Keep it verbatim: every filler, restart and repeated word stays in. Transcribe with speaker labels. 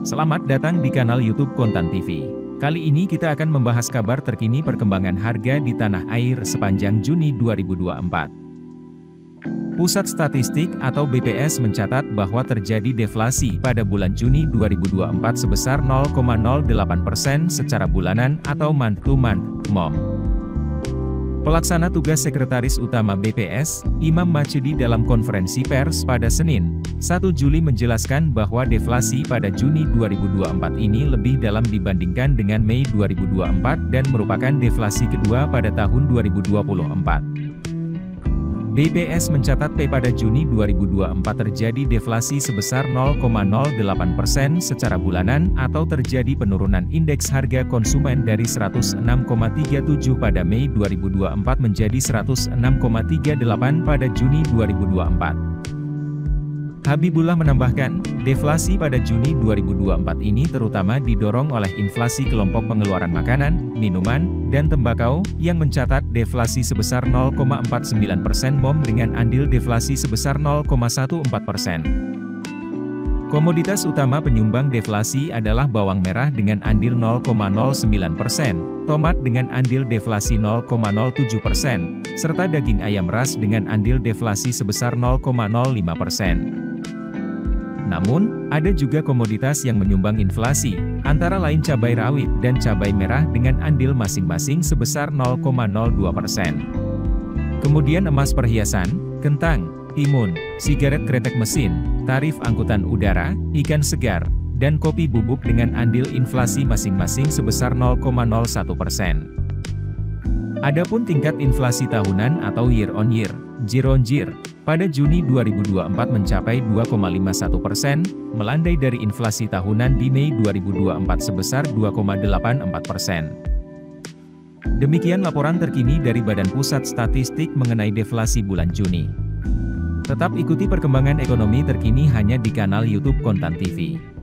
Speaker 1: Selamat datang di kanal YouTube Kontan T V. Kali ini kita akan membahas kabar terkini perkembangan harga di tanah air sepanjang Juni dua ribu dua puluh empat. Pusat Statistik atau B P S mencatat bahwa terjadi deflasi pada bulan Juni dua ribu dua puluh empat sebesar nol koma nol delapan persen secara bulanan atau month to month, M O M. Pelaksana tugas Sekretaris Utama B P S, Imam Masyudi dalam konferensi pers pada Senin, satu Juli menjelaskan bahwa deflasi pada Juni dua ribu dua puluh empat ini lebih dalam dibandingkan dengan Mei dua ribu dua puluh empat dan merupakan deflasi kedua pada tahun dua ribu dua puluh empat. B P S mencatat pada Juni dua ribu dua puluh empat terjadi deflasi sebesar nol koma nol delapan persen secara bulanan atau terjadi penurunan indeks harga konsumen dari seratus enam koma tiga tujuh pada Mei dua ribu dua puluh empat menjadi seratus enam koma tiga delapan pada Juni dua ribu dua puluh empat. Habibullah menambahkan, deflasi pada Juni dua ribu dua puluh empat ini terutama didorong oleh inflasi kelompok pengeluaran makanan, minuman, dan tembakau, yang mencatat deflasi sebesar nol koma empat sembilan persen M O M dengan andil deflasi sebesar nol koma satu empat persen. Komoditas utama penyumbang deflasi adalah bawang merah dengan andil nol koma nol sembilan persen, tomat dengan andil deflasi nol koma nol tujuh persen, serta daging ayam ras dengan andil deflasi sebesar nol koma nol lima persen. Namun, ada juga komoditas yang menyumbang inflasi, antara lain cabai rawit dan cabai merah dengan andil masing-masing sebesar nol koma nol dua persen. Kemudian emas perhiasan, kentang, timun, sigaret kretek mesin, tarif angkutan udara, ikan segar, dan kopi bubuk dengan andil inflasi masing-masing sebesar nol koma nol satu persen. Adapun tingkat inflasi tahunan atau year on year, year on year, pada Juni dua ribu dua puluh empat mencapai dua koma lima satu persen, melandai dari inflasi tahunan di Mei dua ribu dua puluh empat sebesar dua koma delapan empat persen. Demikian laporan terkini dari Badan Pusat Statistik mengenai deflasi bulan Juni. Tetap ikuti perkembangan ekonomi terkini hanya di kanal YouTube Kontan T V.